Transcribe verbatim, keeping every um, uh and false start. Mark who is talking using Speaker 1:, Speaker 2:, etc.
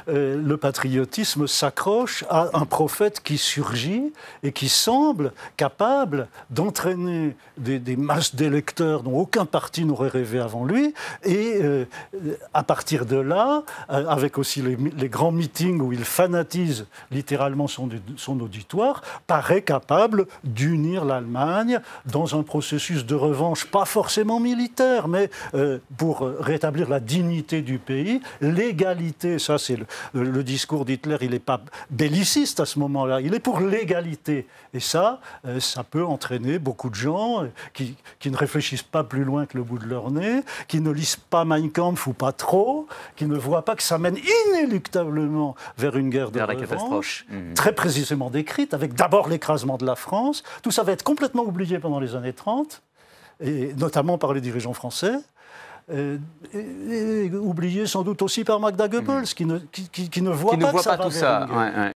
Speaker 1: Euh, le patriotisme s'accroche à un prophète qui surgit et qui semble capable d'entraîner des, des masses d'électeurs dont aucun parti n'aurait rêvé avant lui. Et euh, à partir de là, euh, avec aussi les, les grands meetings où il fanatise littéralement son, son auditoire, paraît capable d'unir l'Allemagne dans un processus de revanche, pas forcément militaire, mais euh, pour rétablir la dignité du pays, l'égalité, ça c'est le Le discours d'Hitler, il n'est pas belliciste à ce moment-là, il est pour l'égalité. Et ça, ça peut entraîner beaucoup de gens qui, qui ne réfléchissent pas plus loin que le bout de leur nez, qui ne lisent pas Mein Kampf ou pas trop, qui ne voient pas que ça mène inéluctablement vers une guerre de
Speaker 2: vers
Speaker 1: revanche,
Speaker 2: mmh.
Speaker 1: très précisément décrite, avec d'abord l'écrasement de la France. Tout ça va être complètement oublié pendant les années trente, et notamment par les dirigeants français. Euh, et, et oublié sans doute aussi par Magda Goebbels, mmh. qui, ne, qui, qui, qui ne voit
Speaker 2: qui
Speaker 1: pas,
Speaker 2: ne voit
Speaker 1: que ça
Speaker 2: pas
Speaker 1: va
Speaker 2: tout
Speaker 1: vers
Speaker 2: ça.
Speaker 1: une guerre.
Speaker 2: Ouais, ouais.